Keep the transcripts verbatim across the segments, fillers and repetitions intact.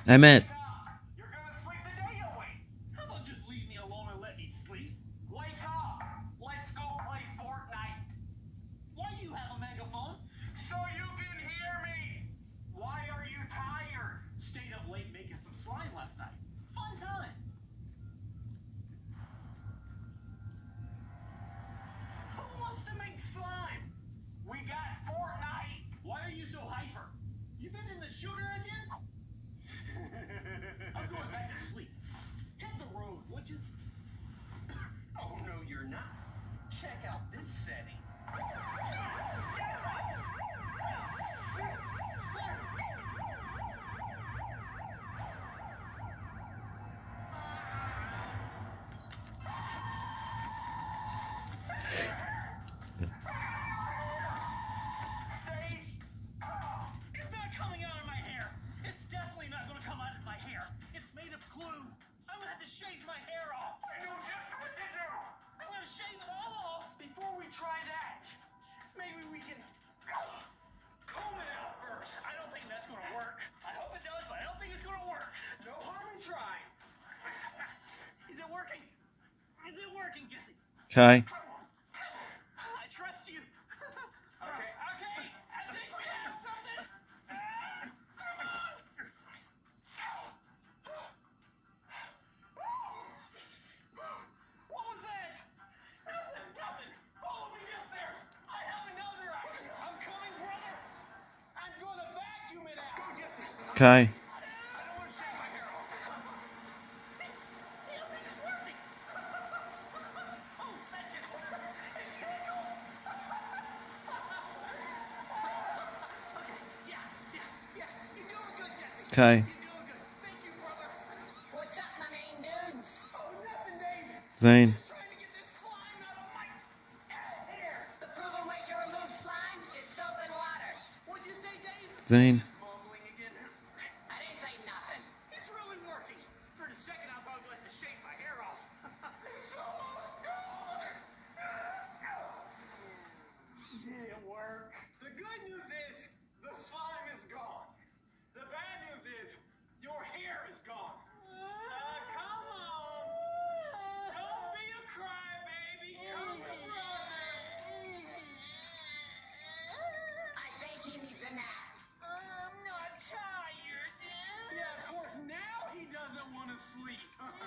Emmett. You're gonna sleep the day away. How about just leave me alone and let me sleep? Wake up. Let's go play Fortnite. Why do you have a megaphone? So you can hear me. Why are you tired? Stayed up late making some slime last night. Fun time. Who wants to make slime? We got Fortnite. Why are you so hyper? You been in the shooter again? I'm going back to sleep. Hit the road, would you? Oh, no, you're not. Check out this setting. It's not coming out of my hair. It's definitely not going to come out of my hair. It's made of glue. I'm going to have to shave my hair off. I know just what to do. I'm going to shave it all off. Before we try that, maybe we can comb it out first. I don't think that's going to work. I hope it does, but I don't think it's going to work. No harm in trying. Is it working? Is it working, Jesse? Okay. I trust you. Okay, okay. I think we have something. What was that? Nothing, nothing. Follow me upstairs. I have another idea. I'm coming, brother. I'm gonna vacuum it out. Go, Jesse. Okay. I don't want to shave my hair off. The other thing is working. Oh, that's it. It tickles. Okay, yeah, yeah, yeah. You're doing good, Jesse. Okay. You're doing good. Thank you, brother. What's up, my main dudes? Oh, nothing, Dave. Zane. Just trying to get this slime out of my hair. The proven way to remove slime is soap and water. What'd you say, Dave? Zane. Just mumbling again. I didn't say nothing. It's really working. For a second, I thought I was going to shave my hair off. It's almost gone. Did it work? The good news is the slime is gone. The bad news is your hair is gone. Uh, come on. Don't be a crybaby. Come to brother. I think he needs a nap. I'm not tired. Yeah, of course, now he doesn't want to sleep.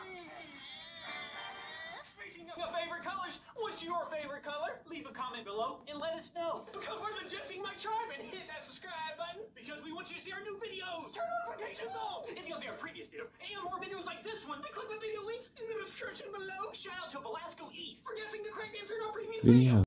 Speaking of favorite colors, what's your favorite color? Leave a comment below and let us know. Become part of the Jesse Mike Tribe and hit that subscribe button because we want you to see our new videos. Turn notifications on. If you want to see our previous video and more videos like this one, then click the video links in the description below. Shout out to Velasco E for guessing the correct answer in our previous Video. video.